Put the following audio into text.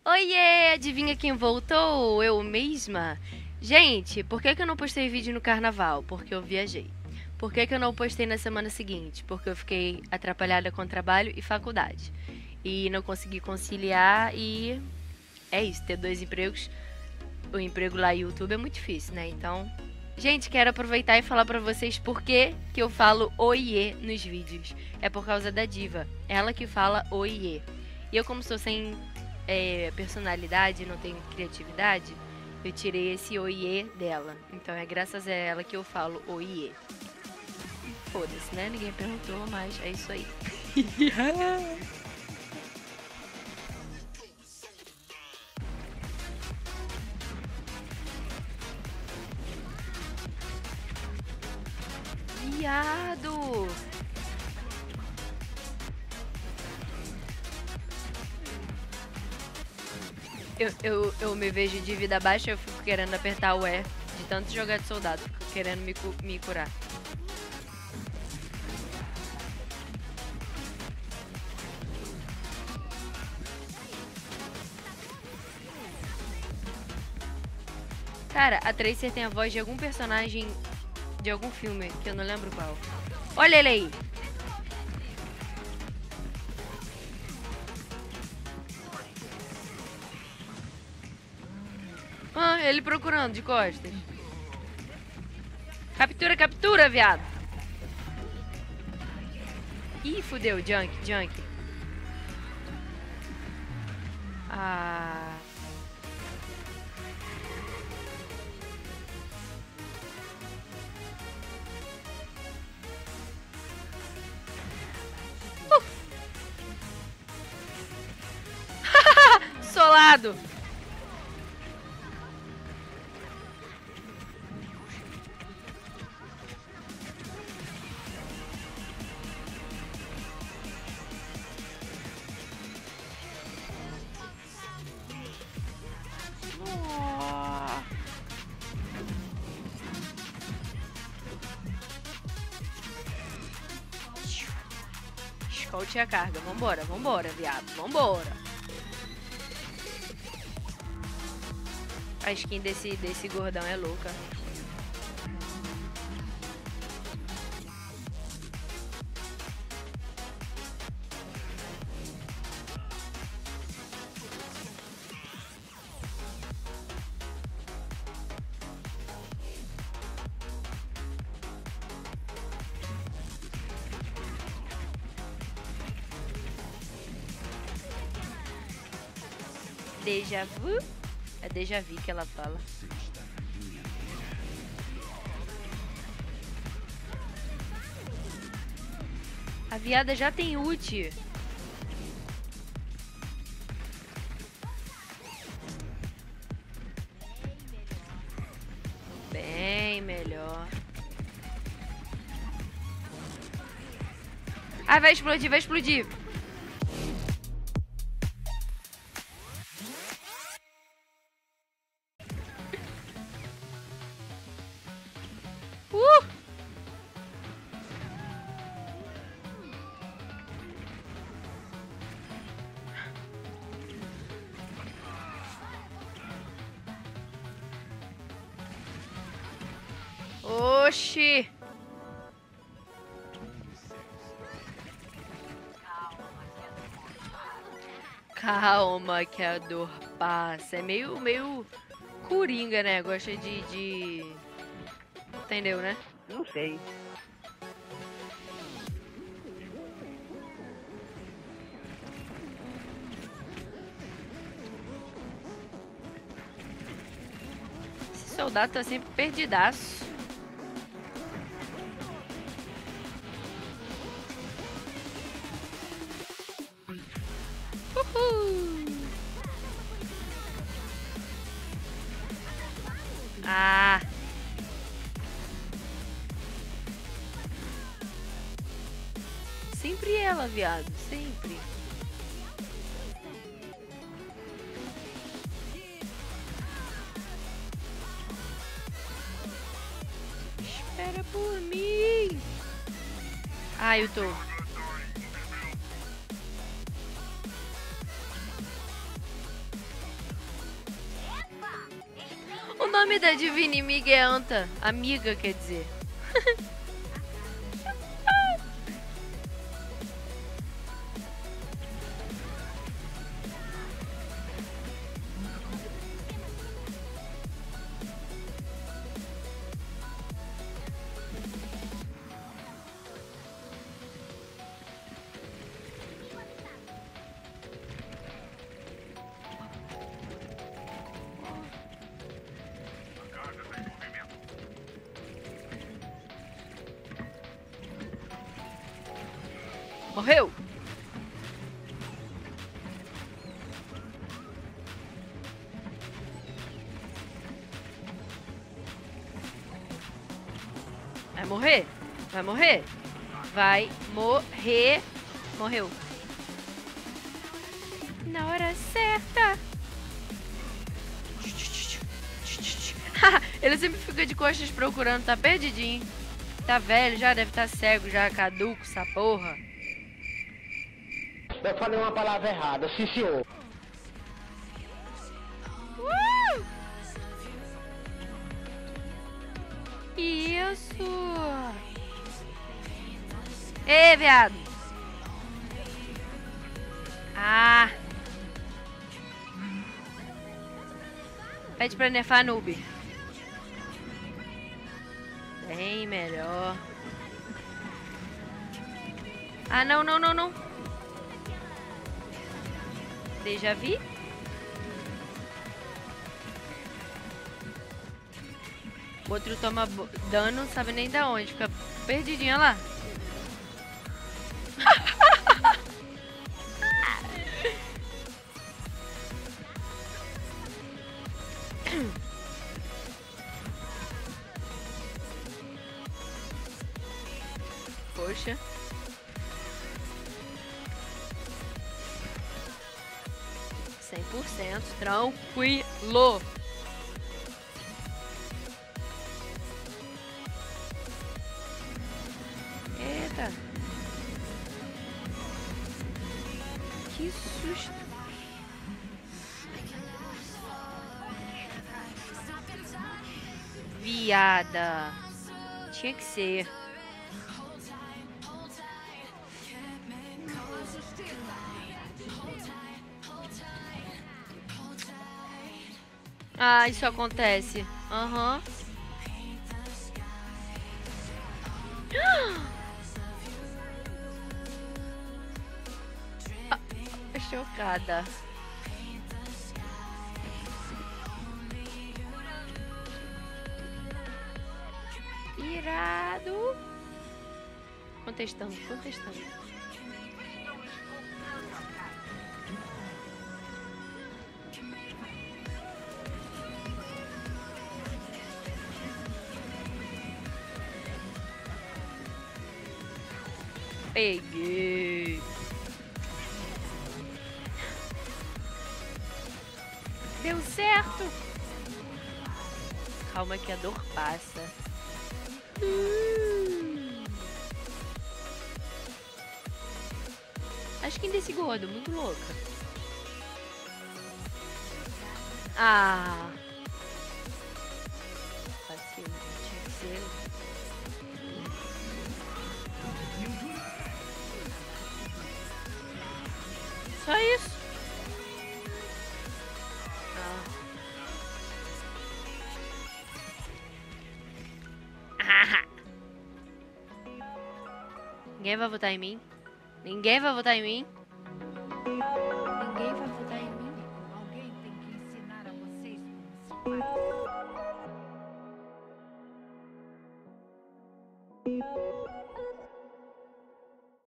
Oiê, adivinha quem voltou? Eu mesma? Gente, por que eu não postei vídeo no carnaval? Porque eu viajei. Por que eu não postei na semana seguinte? Porque eu fiquei atrapalhada com trabalho e faculdade. E não consegui conciliar e é isso, ter dois empregos. O emprego lá no YouTube é muito difícil, né? Então, gente, quero aproveitar e falar pra vocês por que eu falo oiê nos vídeos. É por causa da Diva. Ela que fala oiê. E eu, como sou sem personalidade, não tenho criatividade, eu tirei esse oiê dela. Então é graças a ela que eu falo oiê. Foda-se, né? Ninguém perguntou, mas é isso aí. Viado! Eu me vejo de vida baixa, eu fico querendo apertar o E de tanto jogar de soldado, fico querendo me curar. Cara, a Tracer tem a voz de algum personagem de algum filme, que eu não lembro qual. Olha ele aí! Ah, ele procurando de costas. Captura, captura, viado! Ih, fudeu, junk, junk. Ah... Solado! Oh. Escolte a carga. Vambora, vambora, viado. Vambora. A skin desse gordão é louca. Déjà vu? É déjà vu que ela fala. A viada já tem ult. Bem melhor. Ah, vai explodir, vai explodir. Oxi! Calma que a dor passa. É meio coringa, né? Gosta de... Entendeu, né? Não sei. Esse soldado tá sempre perdidaço. Uhul. Ah. Sempre ela, viado. Sempre. Espera por mim. Ai, eu tô. nome da divina amiguenta? Amiga, quer dizer. Morreu! Vai morrer? Vai morrer? Vai morrer! Morreu! Na hora certa! Ele sempre fica de costas procurando, tá perdidinho. Tá velho, já deve estar cego, já caduco, essa porra. Eu falei uma palavra errada, sim senhor. Isso! Ei, viado! Ah! Pede pra nerfar noob. Bem melhor. Ah, não, não, não, não. Déjà vi? O outro toma dano, não sabe nem da onde. Fica perdidinha lá. Poxa. Tranquilo. Eita. Que susto. Viada. Tinha que ser. Ah, isso acontece. Aham. Chocada. Irado. Contestando. Peguei. Deu certo. Calma que a dor passa. Acho que desse gordo, muito louca. Ah. Vacilo, tinha que ser. Só isso. Ninguém vai votar em mim. Ninguém vai votar em mim. Ninguém vai votar em mim. Alguém tem que ensinar a vocês como se faz.